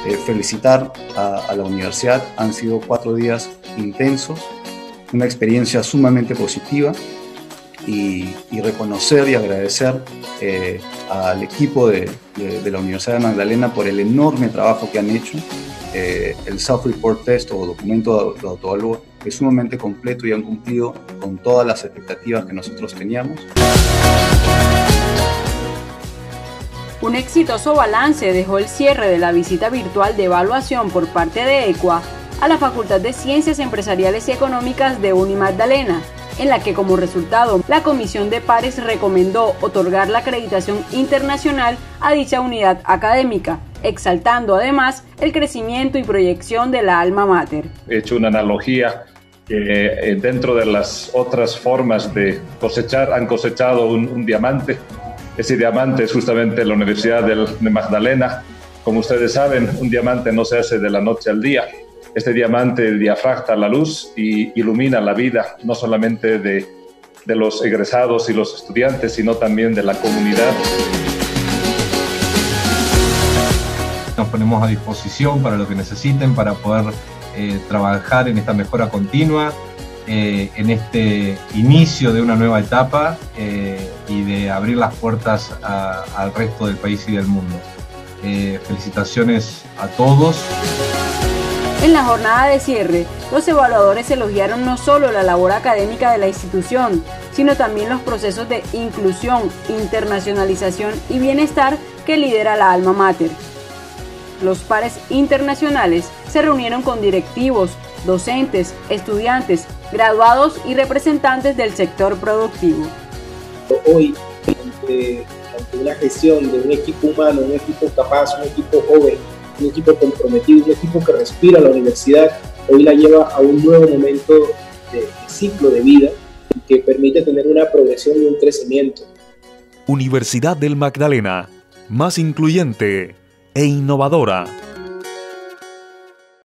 felicitar a la universidad. Han sido 4 días intensos, una experiencia sumamente positiva, y reconocer y agradecer al equipo de la Universidad de Magdalena por el enorme trabajo que han hecho. El Self-Report Test o documento de autoevalúo es sumamente completo y han cumplido con todas las expectativas que nosotros teníamos. Un exitoso balance dejó el cierre de la visita virtual de evaluación por parte de ECUA a la Facultad de Ciencias Empresariales y Económicas de Unimagdalena, en la que como resultado la Comisión de Pares recomendó otorgar la acreditación internacional a dicha unidad académica, exaltando además el crecimiento y proyección de la alma mater. He hecho una analogía que dentro de las otras formas de cosechar, han cosechado un diamante. Ese diamante es justamente la Universidad de Magdalena. Como ustedes saben, un diamante no se hace de la noche al día. Este diamante diafragma la luz y ilumina la vida, no solamente de los egresados y los estudiantes, sino también de la comunidad. Nos ponemos a disposición para lo que necesiten, para poder trabajar en esta mejora continua, en este inicio de una nueva etapa y de abrir las puertas al resto del país y del mundo. Felicitaciones a todos. En la jornada de cierre, los evaluadores elogiaron no solo la labor académica de la institución, sino también los procesos de inclusión, internacionalización y bienestar que lidera la alma mater. Los pares internacionales se reunieron con directivos, docentes, estudiantes, graduados y representantes del sector productivo. Hoy, ante una gestión de un equipo humano, un equipo capaz, un equipo joven, un equipo comprometido, un equipo que respira la universidad, hoy la lleva a un nuevo momento de ciclo de vida que permite tener una progresión y un crecimiento. Universidad del Magdalena, más incluyente e innovadora.